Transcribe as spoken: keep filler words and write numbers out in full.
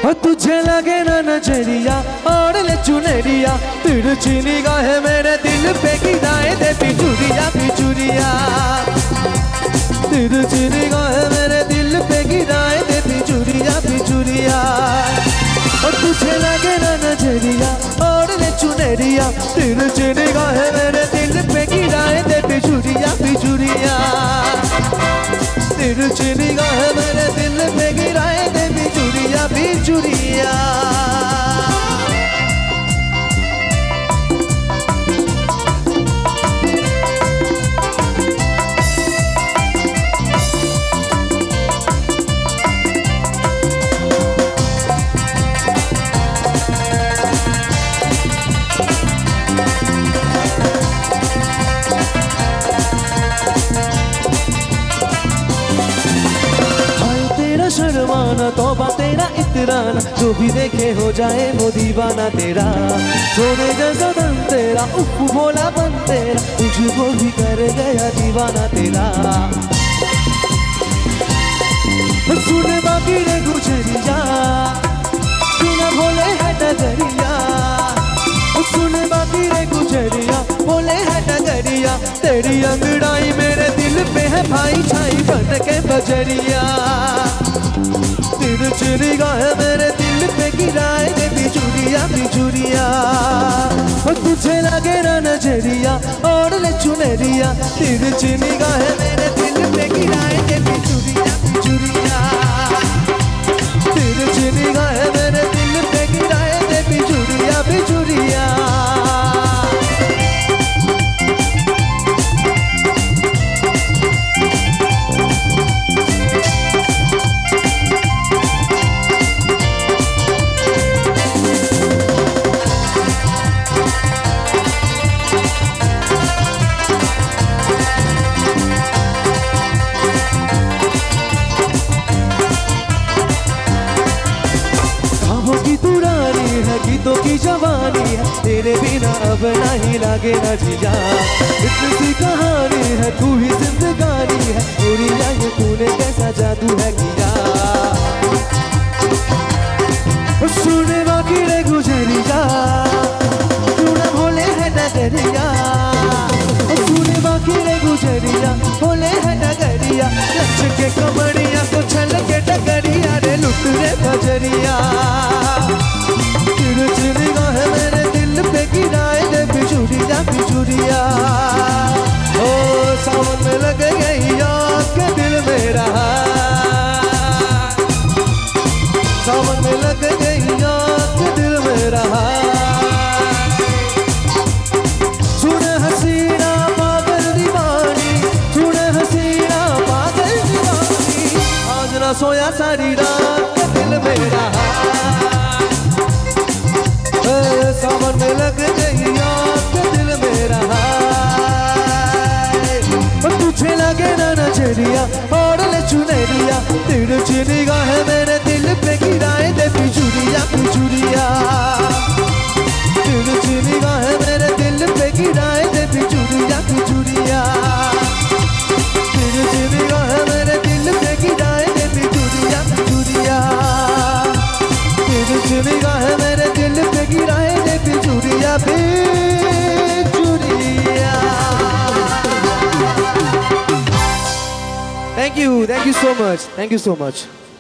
और तुझे लगे ना नजरिया और ले चुनरिया, तिरछी निगाह मेरे दिल पे गिराए दे बिजुरिया बिजुरिया, तिरछी निगाह मेरे दिल पे गिराए दे बिजुरिया बिजुरिया। और तुझे लगे ना नजरिया और ले चुनरिया, तिरछी निगाह मेरे दिल पे गिराए दे बिजुरिया बिजुरिया, तिरछी निगाह मेरे दिल पे गिराए दे बिजुरिया बिजुरिया। शर्माना तौबा तेरा इतराना, जो भी देखे हो जाए वो दीवाना तेरा, सोने जैसा धन तेरा, उफ भोला बन तेरा, तुझको भी कर गया दीवाना तेरा। सुने बाकी रे गुजरिया, सुना भोले है डगरिया, सुने बाकी रे गुजरिया, बोले है डगरिया, तेरी अंगड़ाई मेरे दिल पे है भाई छाई बन के बजरिया, तिरछी निगाह मेरे दिल पे गिराए दे बिजुरिया बिजुरिया। और तुझे लगे ना नजरिया और ले चुनरिया, तिरछी निगाह मेरे दिल पे गिराए दे बिजुरिया बिजुरिया, तिरछी निगाह मेरे दिल पे गिराए दे बिजुरिया बिजुरिया। गीतों की जवानी है तेरे बिना अब नहीं लागे ना जिया, इतनी सी कहानी है तू ही जिंदगानी है, पूरी लाइन तूने कैसा जादू है किया। सुने बाकी रे गुजरिया, तू ना भोले है नगरिया, सुने बाकी रे गुजरिया, भोले है नगरिया, लच के कमरिया को छल के डगरिया रे लुट रे बजरिया, तिरछी निगाह मेरे दिल पे गिराए दे बिजुरिया बिजुरिया। ओ सावन में लग गई आग के दिल मेरा, सावन में लग गई आग के दिल मेरा, सुने हसीना पागल दीवानी, सुने हसीना पागल दीवानी, आज ना सोया सारी रात के दिल मेरा, सावन में लग गई आग के दिल मेरा। तुझे लगे ना नजरिया और ले चुनरिया, तिरछी निगाह मेरे दिल पे गिराए दे बिजुरिया बिजुरिया, तिरछी निगाह मेरे दिल पे गिराए दे बिजुरिया बिजुरिया, तिरछी निगाह मेरे दिल पे गिराए दे बिजुरिया बिजुरिया, तिरछी निगाह मेरे दिल पे गिराए दे बिजुरिया बिजुरिया। Thank you, thank you so much, thank you so much.